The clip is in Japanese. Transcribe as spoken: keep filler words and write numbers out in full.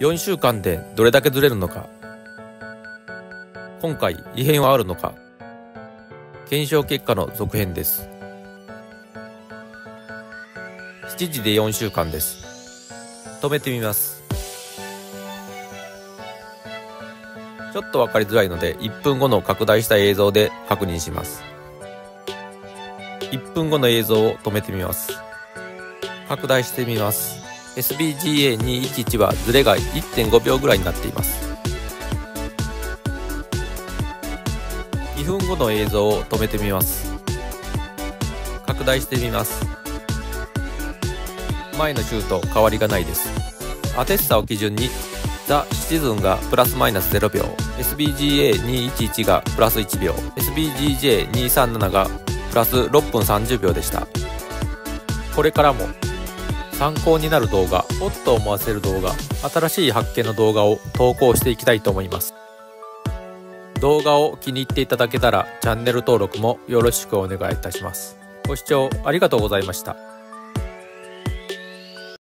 よんしゅうかんでどれだけずれるのか、今回異変はあるのか、検証結果の続編です。しちじでよんしゅうかんです。止めてみます。ちょっと分かりづらいのでいっぷんごの拡大した映像で確認します。いっぷんごの映像を止めてみます。拡大してみます。 エスビージーエーにひゃくじゅういち はズレが いってんごびょうぐらいになっています。にふんごの映像を止めてみます。拡大してみます。前の週と変わりがないです。アテッサを基準にザ・シチズンがプラスマイナスゼロびょう、エスビージーエーにひゃくじゅういち がプラスいちびょう、エスビージージェーにひゃくさんじゅうなな がプラスろっぷんさんじゅうびょうでした。これからも参考になる動画、おっと思わせる動画、新しい発見の動画を投稿していきたいと思います。動画を気に入っていただけたらチャンネル登録もよろしくお願いいたします。ご視聴ありがとうございました。